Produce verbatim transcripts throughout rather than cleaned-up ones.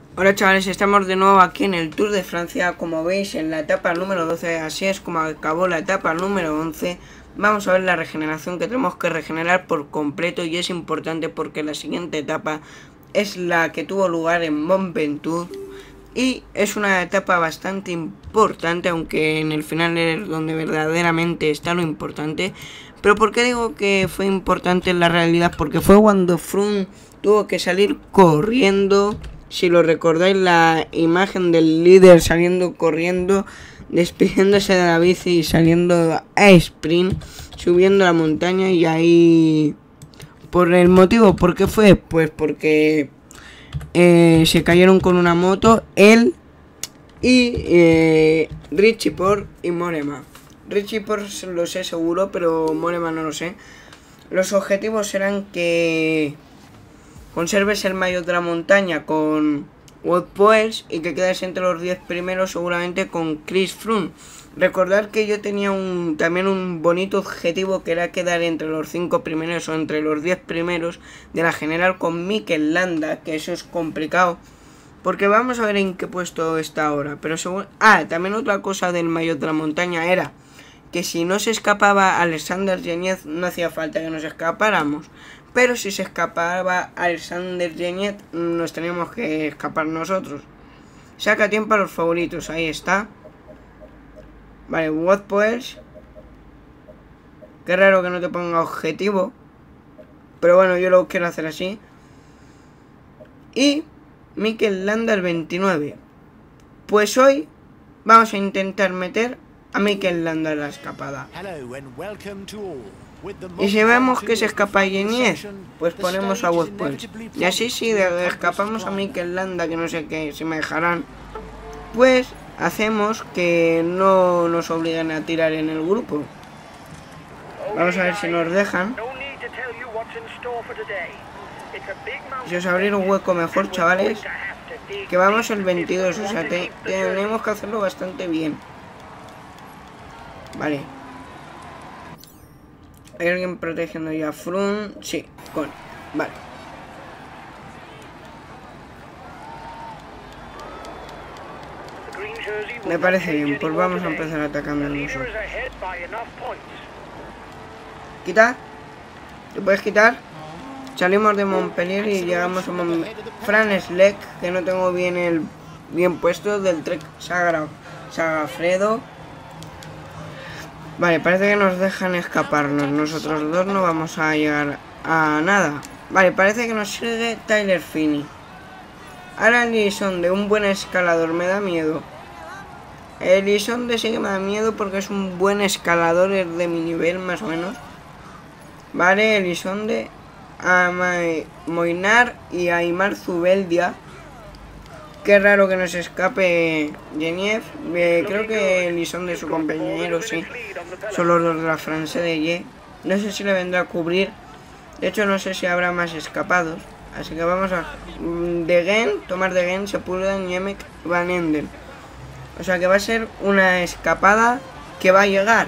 Hola chavales, estamos de nuevo aquí en el Tour de Francia, como veis en la etapa número doce, así es como acabó la etapa número once. Vamos a ver la regeneración que tenemos que regenerar por completo y es importante porque la siguiente etapa es la que tuvo lugar en Mont Ventoux y es una etapa bastante importante, aunque en el final es donde verdaderamente está lo importante. Pero ¿por qué digo que fue importante en la realidad? Porque fue cuando Froome tuvo que salir corriendo. Si lo recordáis, la imagen del líder saliendo corriendo, despidiéndose de la bici y saliendo a sprint, subiendo la montaña. Y ahí, por el motivo, ¿por qué fue? Pues porque eh, se cayeron con una moto él y eh, Richie Porte y Mollema. Richie Porte lo sé seguro, pero Mollema no lo sé. Los objetivos eran que conserves el maillot de la montaña con Wout Poels y que quedes entre los diez primeros seguramente con Chris Froome. Recordad que yo tenía un también un bonito objetivo que era quedar entre los cinco primeros o entre los diez primeros de la general con Mikel Landa, que eso es complicado. Porque vamos a ver en qué puesto está ahora. Pero según... Ah, también otra cosa del maillot de la montaña era que si no se escapaba Alexander Zhiev no hacía falta que nos escapáramos. Pero si se escapaba Alexander Zhiev nos teníamos que escapar nosotros. Saca tiempo a los favoritos, ahí está. Vale, Wout Poels. Qué raro que no te ponga objetivo. Pero bueno, yo lo quiero hacer así. Y Mikel Landa el veintinueve. Pues hoy vamos a intentar meter a Mikel Landa en la escapada. Y si vemos que se escapa Zhiev, pues ponemos a Wout Poels. Y así si escapamos a Mikel Landa, que no sé qué, si me dejarán, pues hacemos que no nos obliguen a tirar en el grupo. Vamos a ver si nos dejan. Si os abrir un hueco mejor, chavales. Que vamos el veintidós, o sea, te, tenemos que hacerlo bastante bien. Vale. ¿Hay alguien protegiendo ya a Froome? Sí, con... Vale. Me parece bien, pues vamos a empezar atacando el uso. ¿Quita? ¿Te puedes quitar? Salimos de Montpellier y llegamos a Mont... Fran Schleck, que no tengo bien el bien puesto, del Trek Sagra... Sagafredo. Vale, parece que nos dejan escaparnos. Nosotros dos no vamos a llegar a nada. Vale, parece que nos sigue Tyler Phinney. Ahora el Elisonde, un buen escalador, me da miedo. El Elisonde sí que me da miedo porque es un buen escalador, es de mi nivel más o menos. Vale, Elisonde, a Mollema y a Aimar Zubeldia. Qué raro que nos escape Zhiev. Eh, creo que Elisonde es su compañero, sí. Son los dos de la France de Ye. No sé si le vendrá a cubrir. De hecho, no sé si habrá más escapados. Así que vamos a... Degen, tomar Degen, Sepulveda, Niemek, Van Enden. O sea que va a ser una escapada que va a llegar.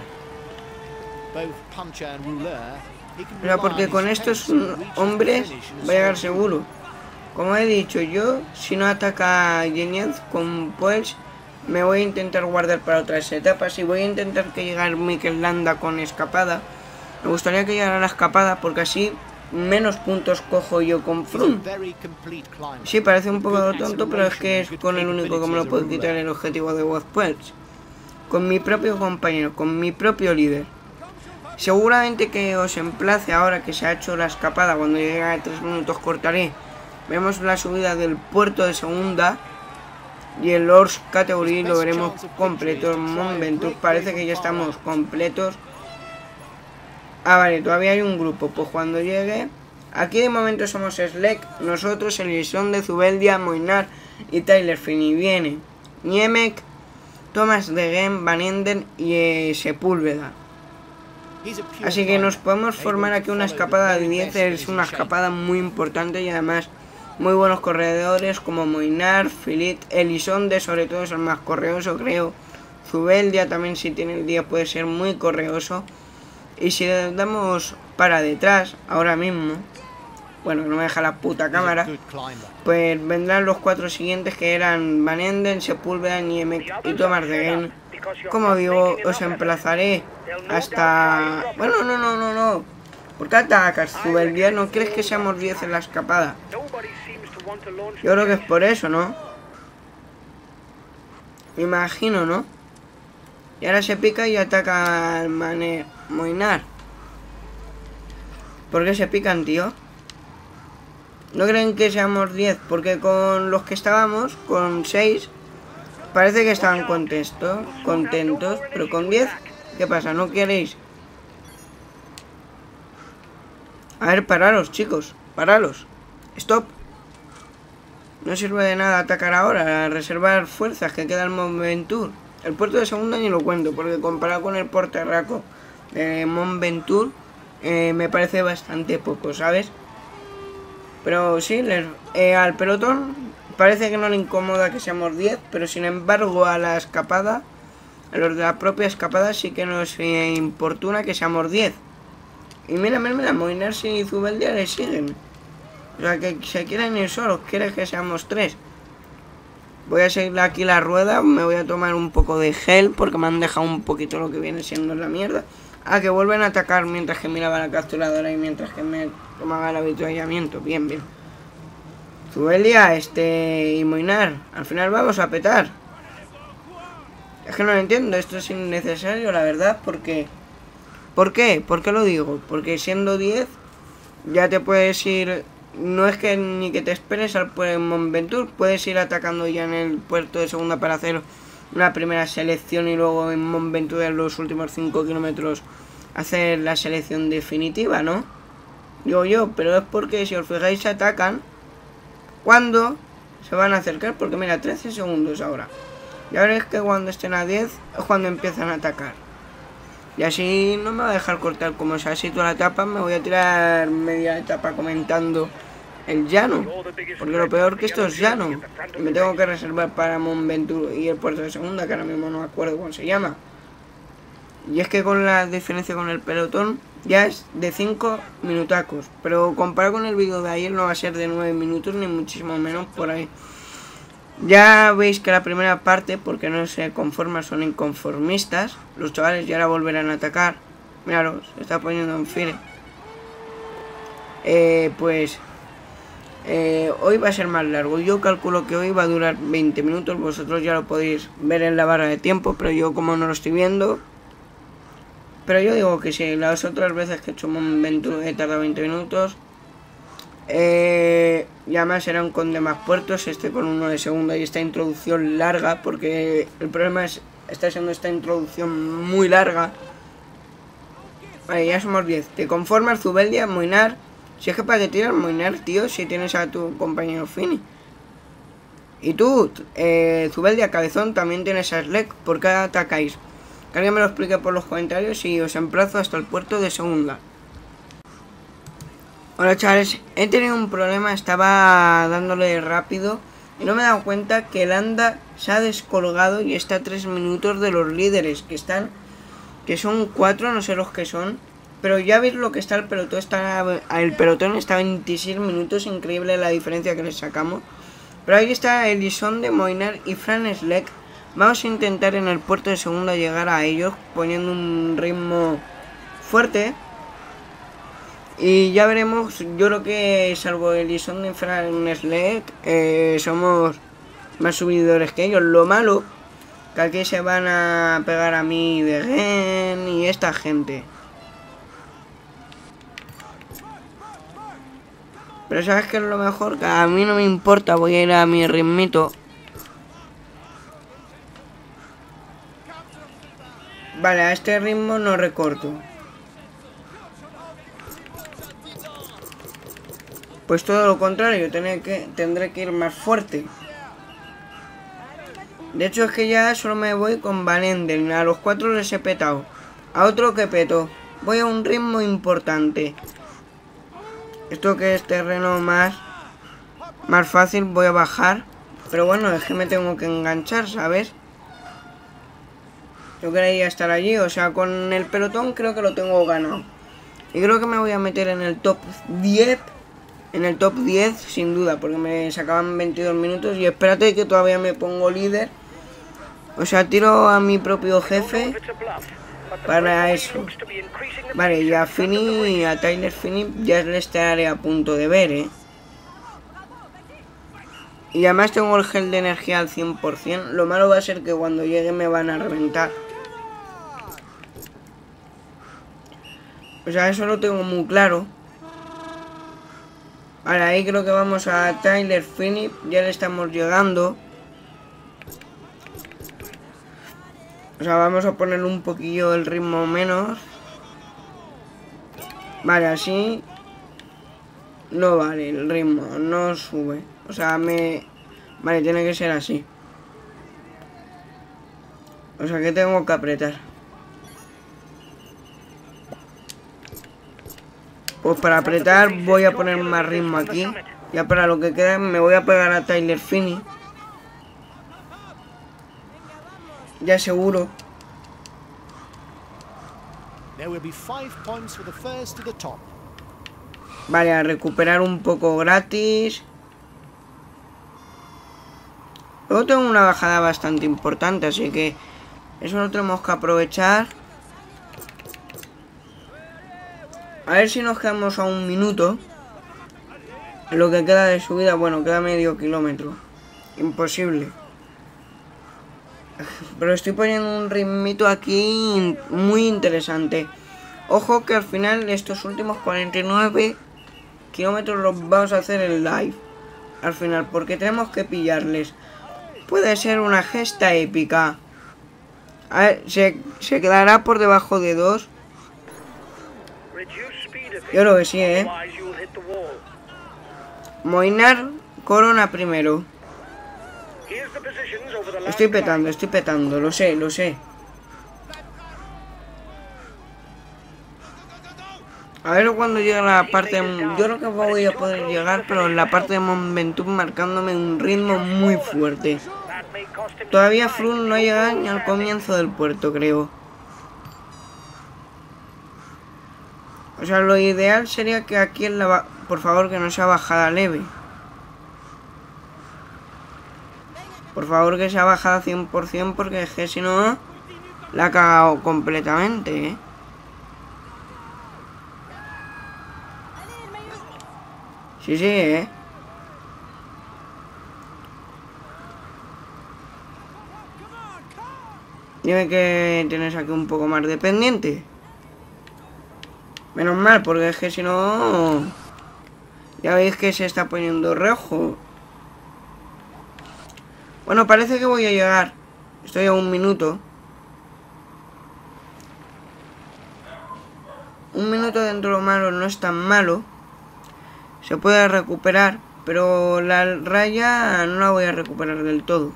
O sea, porque con estos hombres va a llegar seguro. Como he dicho yo, si no ataca a Zhiev con Poels, me voy a intentar guardar para otras etapas y voy a intentar que llegue Mikel Landa con escapada. Me gustaría que llegara la escapada porque así menos puntos cojo yo con Froome. Sí, parece un poco tonto, pero es que es con el único que me lo puedo quitar el objetivo de Wout Poels. Con mi propio compañero, con mi propio líder. Seguramente que os emplace ahora que se ha hecho la escapada, cuando llegue a tres minutos cortaré. Vemos la subida del puerto de segunda y el Horse Category lo veremos completo. Mont Ventoux parece que ya estamos completos. Ah, vale, todavía hay un grupo. Pues cuando llegue... Aquí de momento somos Schleck, nosotros, Elisonde, Zubeldia, Mollema y Tyler Phinney. Viene Niemek, Thomas Degen, Van Enden y eh, Sepúlveda. Así que nos podemos formar aquí una escapada de diez. Es una escapada muy importante y además muy buenos corredores como Mollema, Philippe, Elisonde sobre todo es el más correoso creo. Zubeldia también, si tiene el diez, puede ser muy correoso. Y si le damos para detrás ahora mismo, bueno, no me deja la puta cámara, pues vendrán los cuatro siguientes, que eran Van Enden, Sepúlveda, Niemek y Thomas de Gen. Como digo, os emplazaré hasta... Bueno, no, no, no, no. ¿Por qué atacas, Zubeldia? ¿No quieres que seamos diez en la escapada? Yo creo que es por eso, ¿no? Me imagino, ¿no? Y ahora se pica y ataca al Mane Moinar. ¿Por qué se pican, tío? ¿No creen que seamos diez? Porque con los que estábamos, con seis, parece que estaban contentos, contentos. Pero con diez, ¿qué pasa? ¿No queréis? A ver, pararos, chicos. Pararos. Stop. No sirve de nada atacar ahora, reservar fuerzas, que queda el Mont Ventoux. El puerto de segunda ni lo cuento, porque comparado con el portarraco de Mont Ventoux, eh, me parece bastante poco, ¿sabes? Pero sí, les, eh, al pelotón parece que no le incomoda que seamos diez, pero sin embargo a la escapada, a los de la propia escapada sí que nos eh, importuna que seamos diez. Y mira, mira, mira, Moinar y Zubeldia le siguen. O sea, que se quieren ir solos, quieren que seamos tres. Voy a seguir aquí la rueda, me voy a tomar un poco de gel porque me han dejado un poquito lo que viene siendo la mierda. Ah, que vuelven a atacar mientras que miraba la capturadora y mientras que me tomaba el avituallamiento. Bien, bien. Zubeldia, este... y Moinar, al final vamos a petar. Es que no lo entiendo, esto es innecesario, la verdad, porque... ¿Por qué? ¿Por qué lo digo? Porque siendo diez, ya te puedes ir... No es que ni que te esperes al Mont Ventoux, puedes ir atacando ya en el puerto de segunda para hacer una primera selección y luego en Mont Ventoux en los últimos cinco kilómetros hacer la selección definitiva, ¿no? Digo yo, pero es porque si os fijáis se atacan cuando se van a acercar, porque mira, trece segundos ahora. Ya veréis que cuando estén a diez es cuando empiezan a atacar. Y así no me va a dejar cortar, como se ha sido la etapa, me voy a tirar media etapa comentando el llano. Porque lo peor que esto es llano. Y me tengo que reservar para Mont Ventoux y el puerto de segunda, que ahora mismo no me acuerdo cómo se llama. Y es que con la diferencia con el pelotón ya es de cinco minutacos. Pero comparado con el vídeo de ayer no va a ser de nueve minutos ni muchísimo menos por ahí. Ya veis que la primera parte, porque no se conforman, son inconformistas. Los chavales ya la volverán a atacar. Míralos, se está poniendo en fire. Eh, pues eh, hoy va a ser más largo. Yo calculo que hoy va a durar veinte minutos. Vosotros ya lo podéis ver en la barra de tiempo, pero yo como no lo estoy viendo. Pero yo digo que sí, las otras veces que he hecho un Ventoux he tardado veinte minutos. Eh, y además era un con demás puertos, este con uno de segunda y esta introducción larga, porque el problema es, está siendo esta introducción muy larga. Vale, ya somos diez. ¿Te conformas, Zubeldia, Moinar? Si es que para que tiras Moinar, tío, si tienes a tu compañero Fini. Y tú, eh, Zubeldia, Cabezón, también tienes a Slek. ¿Por qué atacáis? Que alguien me lo explique por los comentarios y os emplazo hasta el puerto de segunda. Hola chavales, he tenido un problema, estaba dándole rápido y no me he dado cuenta que el anda se ha descolgado y está a tres minutos de los líderes, que están, que son cuatro, no sé los que son, pero ya veis lo que está el pelotón, está, el pelotón está a veintiséis minutos, increíble la diferencia que les sacamos. Pero ahí está Elison de Moinar y Fran Slek. Vamos a intentar en el puerto de segunda llegar a ellos poniendo un ritmo fuerte. Y ya veremos, yo creo que salvo Elison de Fran Slek, eh, somos más subidores que ellos. Lo malo, que aquí se van a pegar a mí de Gen y esta gente. Pero sabes que es lo mejor, que a mí no me importa, voy a ir a mi ritmito. Vale, a este ritmo no recorto. Pues todo lo contrario, tendré que, tendré que ir más fuerte. De hecho es que ya solo me voy con Van Enden. A los cuatro les he petado. A otro que peto. Voy a un ritmo importante. Esto que es terreno más, más fácil, voy a bajar. Pero bueno, es que me tengo que enganchar, ¿sabes? Yo quería estar allí, o sea, con el pelotón creo que lo tengo ganado. Y creo que me voy a meter en el top diez En el top diez, sin duda, porque me sacaban veintidós minutos. Y espérate que todavía me pongo líder. O sea, tiro a mi propio jefe para eso. Vale, y a Finney, a Tyler Finney ya le estaré a punto de ver, ¿eh? Y además tengo el gel de energía al cien por cien. Lo malo va a ser que cuando llegue me van a reventar. O sea, eso lo tengo muy claro. Ahora ahí creo que vamos a Tyler Finney. Ya le estamos llegando. O sea, vamos a poner un poquillo el ritmo menos. Vale, así. No vale, el ritmo no sube. O sea, me... Vale, tiene que ser así. O sea, que tengo que apretar. Pues para apretar voy a poner más ritmo aquí. Ya para lo que queda me voy a pegar a Tyler Finney. Ya seguro. Vale, a recuperar un poco gratis. Luego tengo una bajada bastante importante, así que eso lo tenemos que aprovechar. A ver si nos quedamos a un minuto. Lo que queda de subida, bueno, queda medio kilómetro. Imposible. Pero estoy poniendo un ritmito aquí muy interesante. Ojo que al final estos últimos cuarenta y nueve kilómetros los vamos a hacer en live. Al final, porque tenemos que pillarles. Puede ser una gesta épica. A ver, ¿se, se quedará por debajo de dos? Yo creo que sí, ¿eh? Moinar Corona primero. Estoy petando, estoy petando, lo sé, lo sé. A ver cuando llega la parte de... Yo creo que voy a poder llegar, pero en la parte de Mont Ventoux marcándome un ritmo muy fuerte. Todavía Froome no llega ni al comienzo del puerto, creo. O sea, lo ideal sería que aquí en la... Por favor, que no sea bajada leve. Por favor, que sea bajada cien por cien, porque es que si no... La ha cagado completamente, ¿eh? Sí, sí, ¿eh? Dime que tienes aquí un poco más de pendiente. Menos mal, porque es que si no... Ya veis que se está poniendo rojo. Bueno, parece que voy a llegar. Estoy a un minuto. Un minuto dentro de lo malo no es tan malo. Se puede recuperar, pero la raya no la voy a recuperar del todo.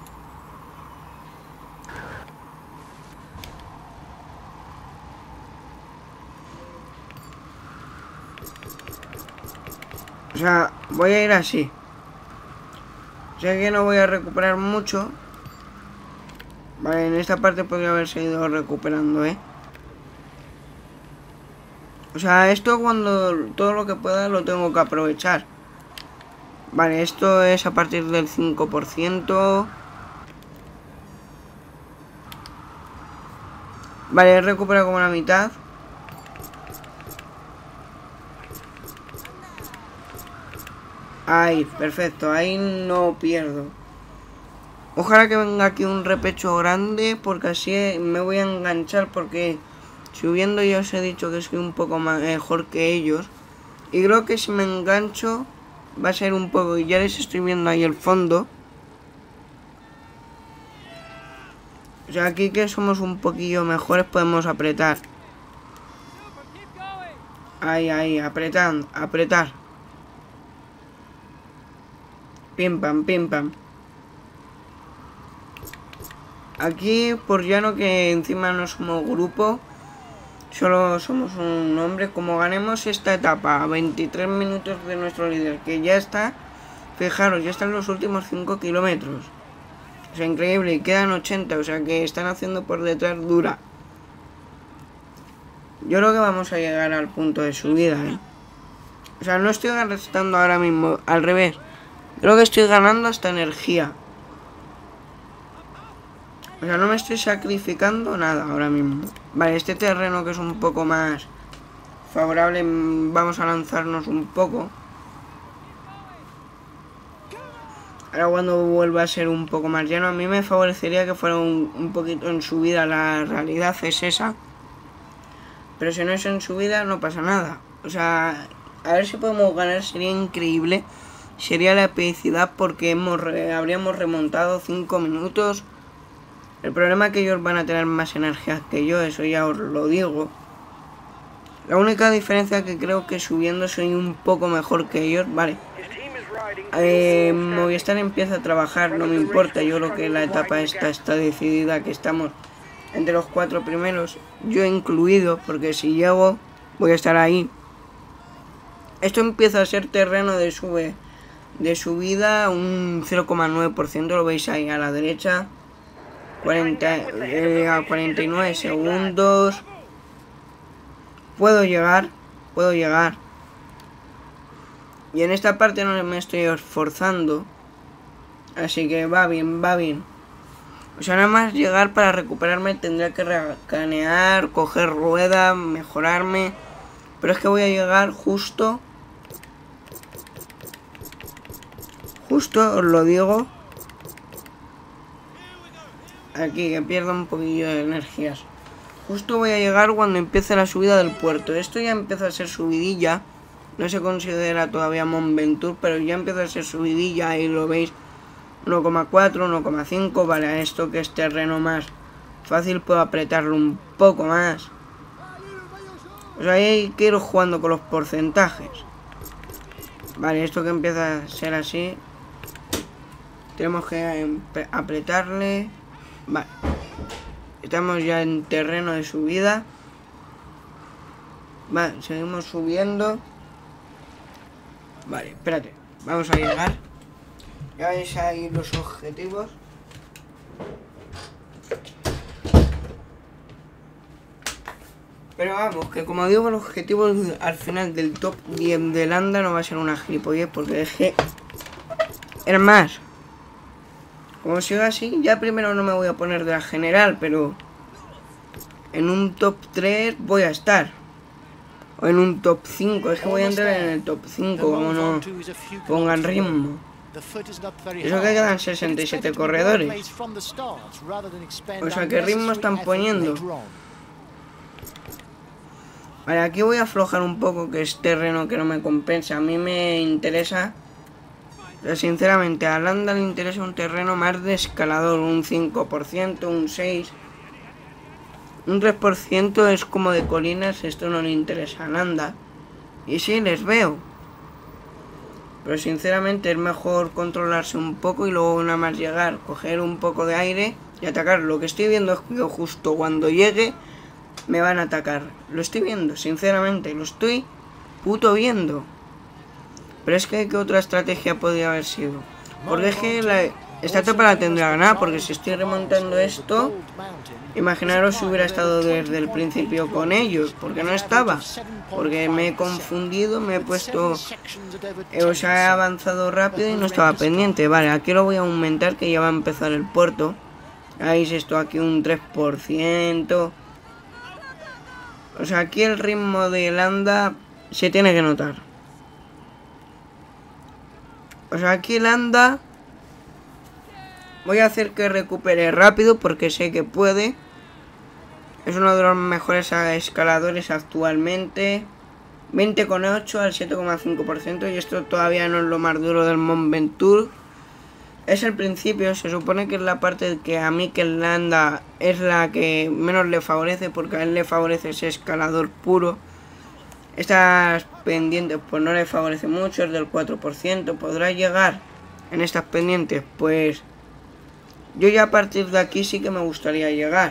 O sea, voy a ir así. Sé que no voy a recuperar mucho. Vale, en esta parte podría haberse ido recuperando, ¿eh? O sea, esto cuando todo lo que pueda lo tengo que aprovechar. Vale, esto es a partir del cinco por ciento. Vale, he recuperado como la mitad. Ahí, perfecto, ahí no pierdo. Ojalá que venga aquí un repecho grande, porque así me voy a enganchar, porque subiendo ya os he dicho que soy un poco mejor que ellos. Y creo que si me engancho va a ser un poco, y ya les estoy viendo ahí el fondo. O sea, aquí que somos un poquillo mejores podemos apretar. Ahí, ahí, apretando, apretar. Pim pam, pim pam. Aquí, por llano que encima no somos grupo, solo somos un hombre. Como ganemos esta etapa a veintitrés minutos de nuestro líder, que ya está, fijaros, ya están los últimos cinco kilómetros. O sea, increíble, y quedan ochenta, o sea que están haciendo por detrás dura. Yo creo que vamos a llegar al punto de subida, ¿eh? O sea, no estoy gastando ahora mismo, al revés. Creo que estoy ganando hasta energía. O sea, no me estoy sacrificando nada ahora mismo. Vale, este terreno que es un poco más favorable, vamos a lanzarnos un poco. Ahora cuando vuelva a ser un poco más llano, a mí me favorecería que fuera un, un poquito en subida. La realidad es esa. Pero si no es en subida, no pasa nada. O sea, a ver si podemos ganar, sería increíble. Sería la epicidad porque hemos re, habríamos remontado cinco minutos. El problema es que ellos van a tener más energía que yo, eso ya os lo digo. La única diferencia que creo que subiendo soy un poco mejor que ellos, vale. Eh, Movistar empieza a trabajar, no me importa, yo creo que la etapa esta está decidida, que estamos entre los cuatro primeros, yo incluido, porque si llego voy a estar ahí. Esto empieza a ser terreno de sube, de subida, un cero coma nueve por ciento, lo veis ahí a la derecha, cuarenta, eh, a cuarenta y nueve segundos. Puedo llegar, puedo llegar. Y en esta parte no me estoy esforzando. Así que va bien, va bien. O sea, nada más llegar para recuperarme tendría que recanear, coger rueda, mejorarme. Pero es que voy a llegar justo. Justo, os lo digo. Aquí, que pierdo un poquillo de energías. Justo voy a llegar cuando empiece la subida del puerto. Esto ya empieza a ser subidilla. No se considera todavía Mont Ventoux, pero ya empieza a ser subidilla. Ahí lo veis. uno coma cuatro, uno coma cinco. Vale, esto que es terreno más fácil puedo apretarlo un poco más. O sea, ahí hay que ir jugando con los porcentajes. Vale, esto que empieza a ser así. Tenemos que apretarle. Vale. Estamos ya en terreno de subida. Vale, seguimos subiendo. Vale, espérate. Vamos a llegar. Ya veis ahí los objetivos. Pero vamos, que como digo, el objetivo al final del top diez de Landa no va a ser una gilipollez, porque es que... Es más, como siga así, ya primero no me voy a poner de la general, pero... En un top tres voy a estar. O en un top cinco, es que voy a entrar en el top cinco, como no pongan ritmo. Eso que quedan sesenta y siete corredores. O sea, ¿qué ritmo están poniendo? Vale, aquí voy a aflojar un poco, que es terreno que no me compensa. A mí me interesa... Pero sinceramente, a Landa le interesa un terreno más de escalador. Un cinco por ciento, un seis por ciento. Un tres por ciento es como de colinas. Esto no le interesa a Landa. Y sí, les veo. Pero sinceramente es mejor controlarse un poco y luego nada más llegar, coger un poco de aire y atacar. Lo que estoy viendo es que justo cuando llegue me van a atacar. Lo estoy viendo, sinceramente, lo estoy puto viendo. Pero es que ¿qué otra estrategia podría haber sido? Porque es que la, esta etapa la tendrá ganada, porque si estoy remontando esto, imaginaros si hubiera estado desde el principio con ellos, porque no estaba. Porque me he confundido, me he puesto... Eh, o sea, he avanzado rápido y no estaba pendiente. Vale, aquí lo voy a aumentar, que ya va a empezar el puerto. Veis esto aquí un tres por ciento. O sea, aquí el ritmo de Landa se tiene que notar. O sea, aquí Landa voy a hacer que recupere rápido porque sé que puede. Es uno de los mejores escaladores actualmente. veinte coma ocho al siete coma cinco por ciento. Y esto todavía no es lo más duro del Mont Ventoux. Es el principio. Se supone que es la parte que a mí que Landa es la que menos le favorece, porque a él le favorece ese escalador puro. Estas pendientes pues no le favorece mucho, es del cuatro por ciento. Podrá llegar en estas pendientes, pues yo ya a partir de aquí sí que me gustaría llegar.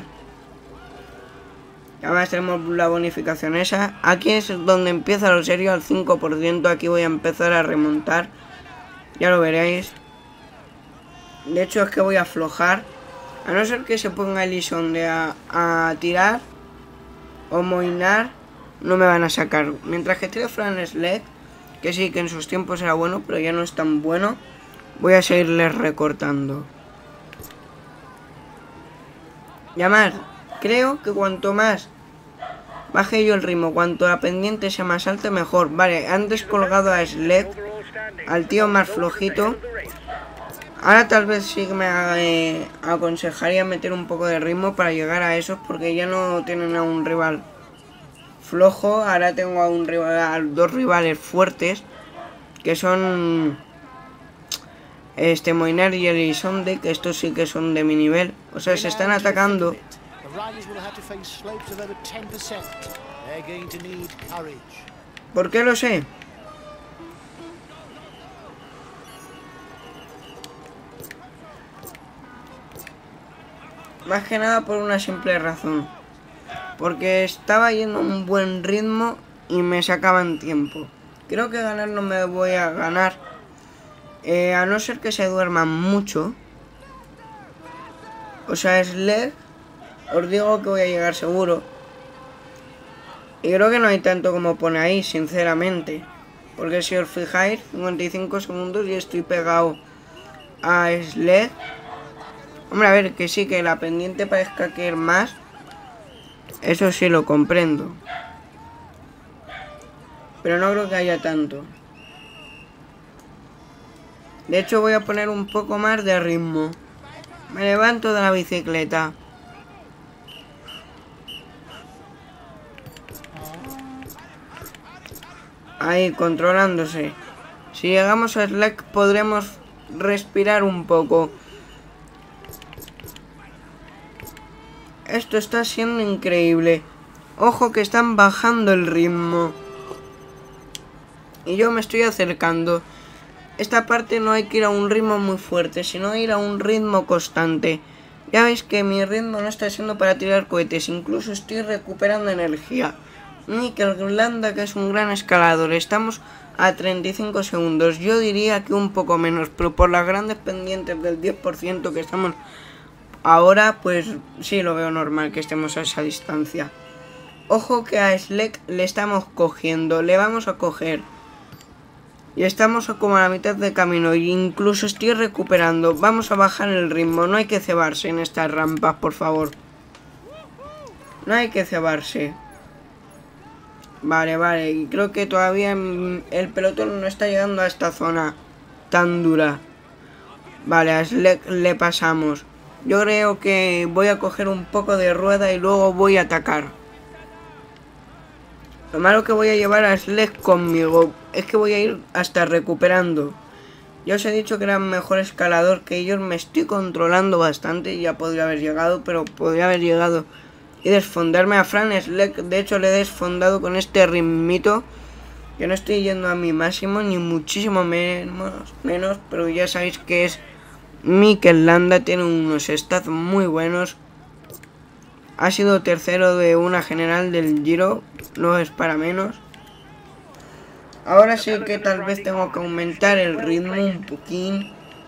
Además tenemos la bonificación esa. Aquí es donde empieza lo serio, al cinco por ciento. Aquí voy a empezar a remontar. Ya lo veréis. De hecho es que voy a aflojar. A no ser que se ponga Ellison de a, a tirar o moinar, no me van a sacar. Mientras que tire Fran Sled, Que sí, que en sus tiempos era bueno, pero ya no es tan bueno. Voy a seguirles recortando. Llamar. Creo que cuanto más baje yo el ritmo, cuanto la pendiente sea más alta, mejor. Vale, han descolgado a Sled, al tío más flojito. Ahora tal vez sí que me eh, aconsejaría meter un poco de ritmo para llegar a esos, porque ya no tienen a un rival flojo. Ahora tengo a un rival, a dos rivales fuertes, que son este Moinar y Elisonde, que estos sí que son de mi nivel. O sea, se están atacando. ¿Por qué lo sé? Más que nada por una simple razón. Porque estaba yendo a un buen ritmo y me sacaban tiempo. Creo que ganar no me voy a ganar. Eh, a no ser que se duerman mucho. O sea, Sled, os digo que voy a llegar seguro. Y creo que no hay tanto como pone ahí, sinceramente. Porque si os fijáis, cincuenta y cinco segundos y estoy pegado a Sled. Hombre, a ver, que sí, que la pendiente parezca que es más. Eso sí lo comprendo. Pero no creo que haya tanto. De hecho voy a poner un poco más de ritmo. Me levanto de la bicicleta. Ahí, controlándose. Si llegamos a Slack podremos respirar un poco. Esto está siendo increíble. Ojo que están bajando el ritmo. Y yo me estoy acercando. Esta parte no hay que ir a un ritmo muy fuerte, sino ir a un ritmo constante. Ya veis que mi ritmo no está siendo para tirar cohetes. Incluso estoy recuperando energía. Mikel Landa, que es un gran escalador. Estamos a treinta y cinco segundos. Yo diría que un poco menos, pero por las grandes pendientes del diez por ciento que estamos ahora, pues sí lo veo normal que estemos a esa distancia. Ojo que a Slek le estamos cogiendo, le vamos a coger. Y estamos como a la mitad de camino, e incluso estoy recuperando. Vamos a bajar el ritmo, no hay que cebarse en estas rampas, por favor. No hay que cebarse. Vale, vale, y creo que todavía el pelotón no está llegando a esta zona tan dura. Vale, a Slek le pasamos. Yo creo que voy a coger un poco de rueda y luego voy a atacar. Lo malo que voy a llevar a Slek conmigo es que voy a ir hasta recuperando. Ya os he dicho que era mejor escalador que ellos, me estoy controlando bastante. Ya podría haber llegado, pero podría haber llegado y desfondarme a Fran Slek. De hecho le he desfondado con este ritmito. Que no estoy yendo a mi máximo, ni muchísimo menos, menos pero ya sabéis que es Mikel Landa, tiene unos stats muy buenos. Ha sido tercero de una general del Giro, no es para menos. Ahora sí que tal vez tengo que aumentar el ritmo un poquín.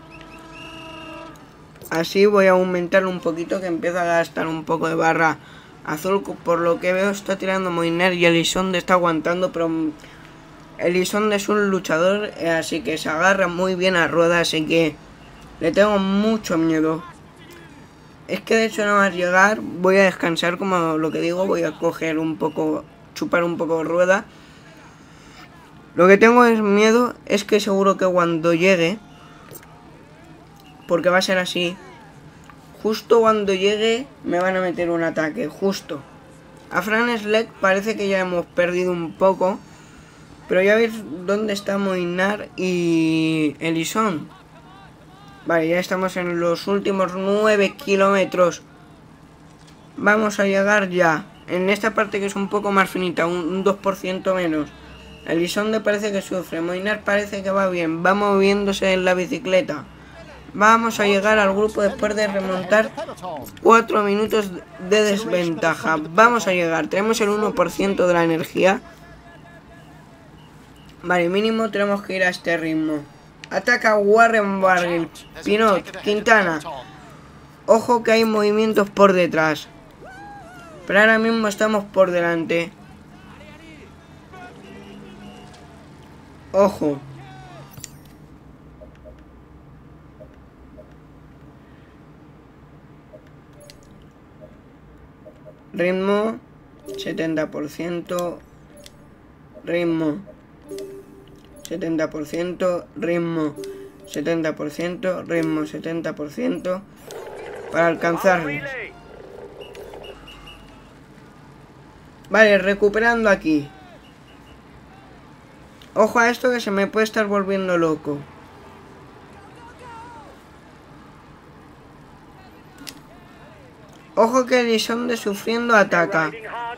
Así voy a aumentarlo un poquito, que empieza a gastar un poco de barra azul. Por lo que veo está tirando Moiner y Elisonde está aguantando, pero Elisonde es un luchador, así que se agarra muy bien a rueda, así que le tengo mucho miedo. Es que de hecho nada más llegar voy a descansar, como lo que digo, voy a coger un poco, chupar un poco de rueda. Lo que tengo es miedo es que seguro que cuando llegue, porque va a ser así, justo cuando llegue me van a meter un ataque, justo. A Fran Slek parece que ya hemos perdido un poco, pero ya veis dónde está Moinar y Elison. Vale, ya estamos en los últimos nueve kilómetros. Vamos a llegar ya. En esta parte que es un poco más finita, un, un dos por ciento menos. Elisonde parece que sufre. Moinar parece que va bien. Va moviéndose en la bicicleta. Vamos a llegar al grupo después de remontar cuatro minutos de desventaja. Vamos a llegar. Tenemos el uno por ciento de la energía. Vale, mínimo tenemos que ir a este ritmo. Ataca Warren Barguil, Pinot, Quintana. Ojo que hay movimientos por detrás. Pero ahora mismo estamos por delante. Ojo. Ritmo setenta por ciento. Ritmo setenta por ciento. Ritmo setenta por ciento. Ritmo setenta por ciento. Para alcanzarlos. Vale, recuperando aquí. Ojo a esto que se me puede estar volviendo loco. Ojo que Elisonde sufriendo ataca.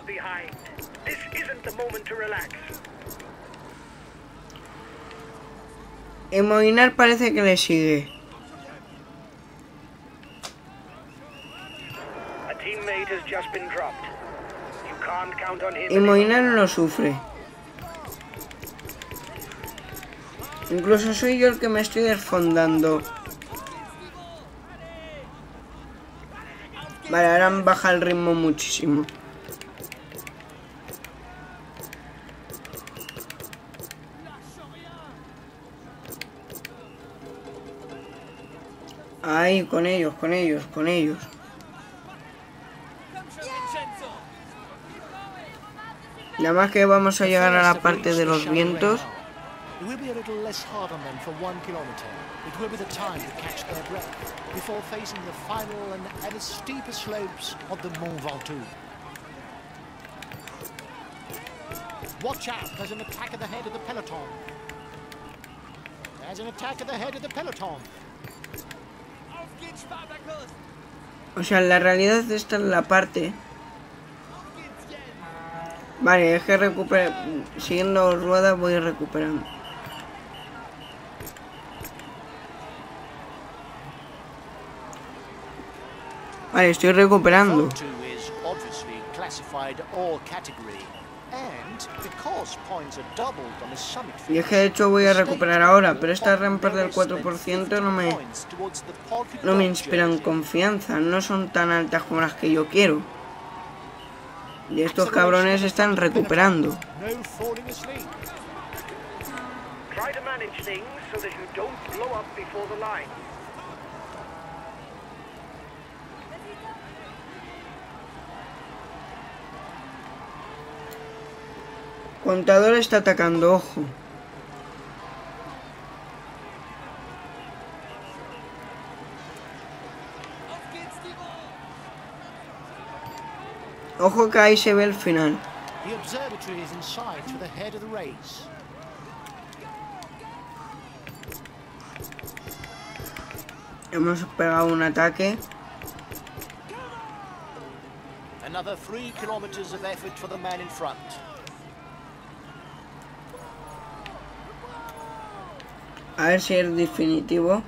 Y Moinar parece que le sigue. Y Moinar no lo sufre. Incluso soy yo el que me estoy desfondando. Vale, ahora baja el ritmo muchísimo. Ahí, con ellos, con ellos, con ellos. Nada más que vamos a llegar a la parte de los vientos. It will be a little less hard on them for one kilometer. It will be the time to catch their breath before facing the final and ever steeper slopes of the Mont Ventoux. Watch out, there's an attack at the head of the peloton. There's an attack at the head of the peloton. O sea, la realidad esta es la parte. Vale, es que recupera. Siguiendo ruedas voy recuperando. Vale, estoy recuperando. Y es que de hecho voy a recuperar ahora, pero esta rampa del cuatro por ciento no me, no me inspiran confianza, no son tan altas como las que yo quiero. Y estos cabrones están recuperando. Contador está atacando, ojo. Ojo que ahí se ve el final. Hemos pegado un ataque. Another three kilometers of effort for the man in front. A ver si es definitivo.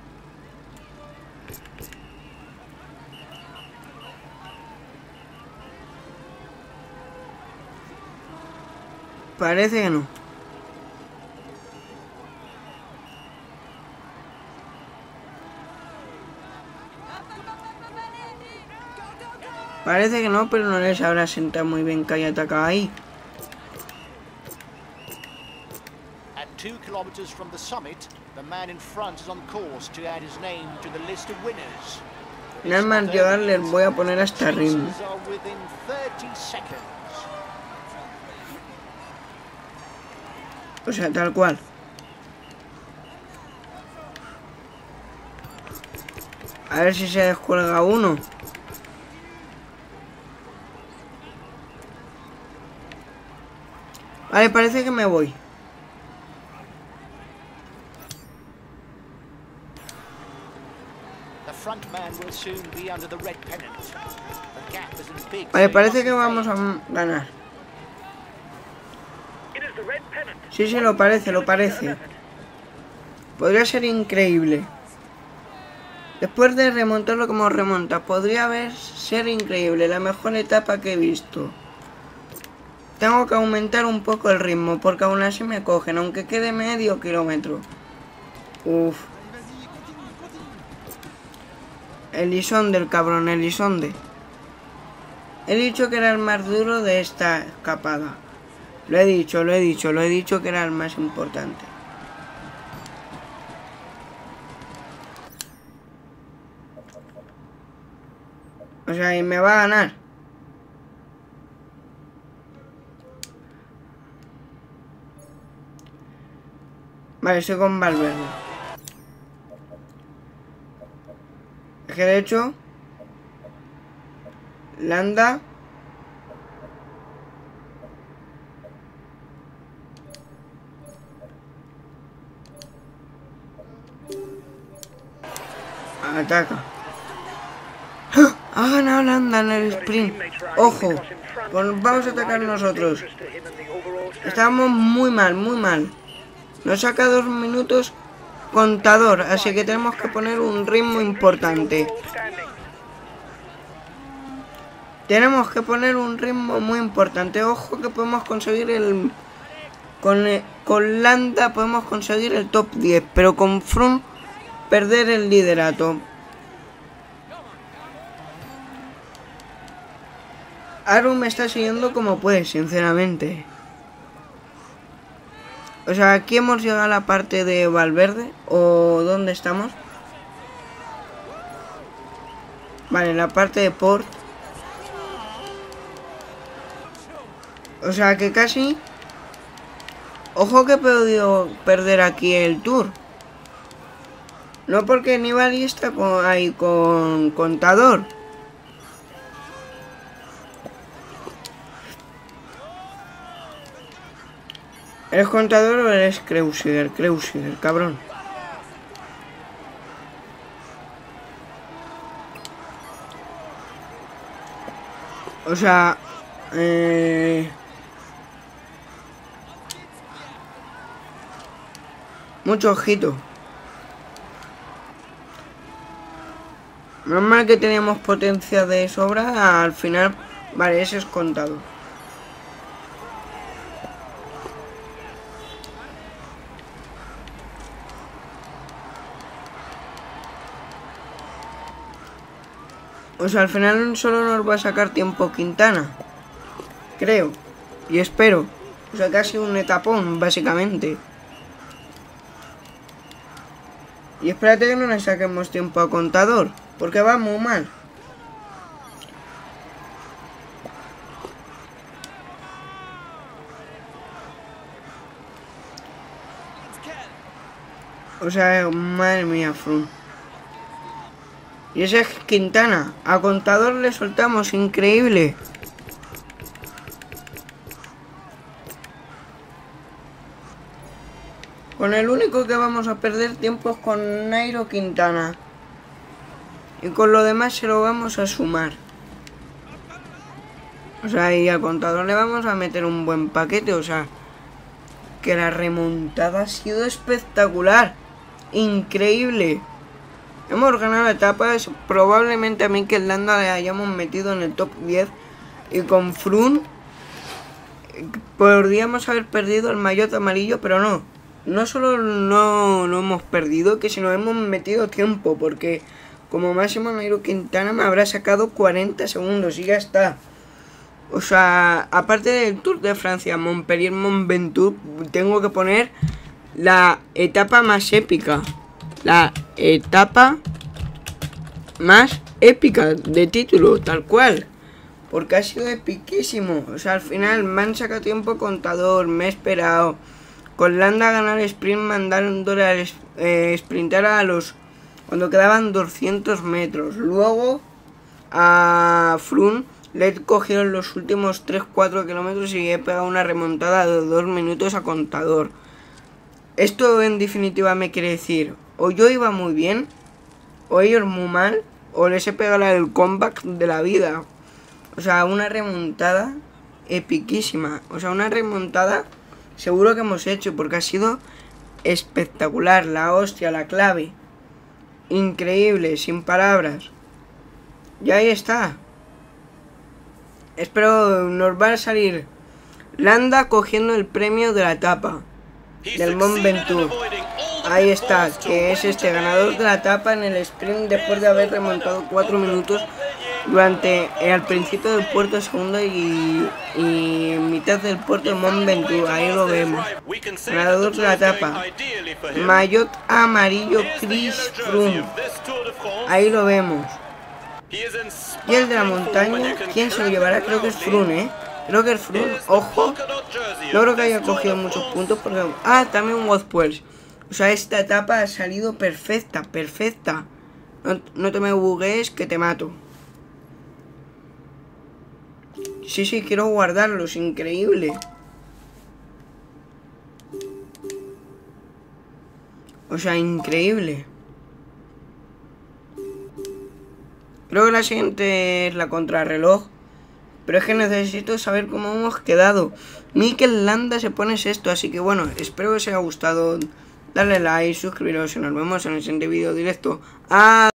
Parece que no. Parece que no, pero no les habrá sentado muy bien que haya atacado ahí. At two kilometers from the summit, the man in front is on course to add his name to the list of winners. Nada más llegar les voy a poner hasta ritmo. O sea, tal cual. A ver si se descuelga uno. Vale, parece que me voy. Vale, parece que vamos a ganar. Sí, sí, lo parece, lo parece. Podría ser increíble. Después de remontar lo que hemos remontado, podría haber ser increíble, la mejor etapa que he visto. Tengo que aumentar un poco el ritmo, porque aún así me cogen, aunque quede medio kilómetro. Uf. Elisonde, el cabrón, Elisonde. He dicho que era el más duro de esta escapada. Lo he dicho, lo he dicho, lo he dicho que era el más importante. O sea, y me va a ganar. Vale, estoy con Valverde. Es que de hecho Landa ataca. ¡Ah! Ha ganado Landa en el sprint. Ojo, pues vamos a atacar nosotros. Estábamos muy mal, muy mal. Nos saca dos minutos contador, así que tenemos que poner un ritmo importante. Tenemos que poner un ritmo muy importante. Ojo que podemos conseguir el... Con, con Landa podemos conseguir el top diez, pero con Froome perder el liderato. Aru me está siguiendo como puede, sinceramente. O sea, aquí hemos llegado a la parte de Valverde. ¿O dónde estamos? Vale, la parte de Port. O sea, que casi... Ojo que he podido perder aquí el Tour. No porque Nibali está con, ahí con contador. ¿Eres contador o eres Kreuziger? Kreuziger, cabrón. O sea... Eh... Mucho ojito. Menos mal que teníamos potencia de sobra. Al final... Vale, ese es contador. O sea, al final solo nos va a sacar tiempo Quintana. Creo. Y espero. O sea, casi un etapón, básicamente. Y espérate que no le saquemos tiempo a contador. Porque va muy mal. O sea, madre mía, Froome. Y ese es Quintana. A contador le soltamos, increíble. Con el único que vamos a perder tiempo es con Nairo Quintana. Y con lo demás se lo vamos a sumar. O sea, y a contador le vamos a meter un buen paquete. O sea, que la remontada ha sido espectacular. Increíble. Hemos ganado la etapa, es probablemente a mí que el Landa le hayamos metido en el top diez. Y con Froome podríamos haber perdido el maillot amarillo, pero no. No solo no lo hemos perdido, que si nos hemos metido tiempo, porque como máximo Nairo Quintana me habrá sacado cuarenta segundos y ya está. O sea, aparte del Tour de Francia, Montpellier-Mont Ventoux, tengo que poner la etapa más épica. La etapa más épica de título, tal cual. Porque ha sido epiquísimo. O sea, al final me han sacado tiempo contador, me he esperado. Con Landa a ganar el sprint, mandándole a eh, sprintar a los... Cuando quedaban doscientos metros. Luego a Froome le he cogido en los últimos tres cuatro kilómetros y he pegado una remontada de dos minutos a contador. Esto en definitiva me quiere decir, o yo iba muy bien, o ellos muy mal, o les he pegado el comeback de la vida. O sea, una remontada epiquísima. O sea, una remontada seguro que hemos hecho, porque ha sido espectacular. La hostia, la clave. Increíble, sin palabras. Y ahí está. Espero nos va a salir Landa cogiendo el premio de la etapa del Mont Ventoux. Ahí está, que es este ganador de la etapa en el sprint después de haber remontado cuatro minutos durante eh, al principio del puerto segundo y, y mitad del puerto de Mont Ventoux. Ahí lo vemos. Ganador de la etapa. Maillot amarillo Chris Froome. Ahí lo vemos. Y el de la montaña, ¿quién se lo llevará? Creo que es Froome, ¿eh? Creo que es Froome. Ojo. No creo que haya cogido muchos puntos porque... Ah, también Wout Poels. O sea, esta etapa ha salido perfecta, perfecta. No, no te me bugues que te mato. Sí, sí, quiero guardarlo, es increíble. O sea, increíble. Creo que la siguiente es la contrarreloj. Pero es que necesito saber cómo hemos quedado. Mikel Landa se pone sexto, así que bueno, espero que os haya gustado. Dale like, suscribiros y nos vemos en el siguiente vídeo directo. ¡Adiós!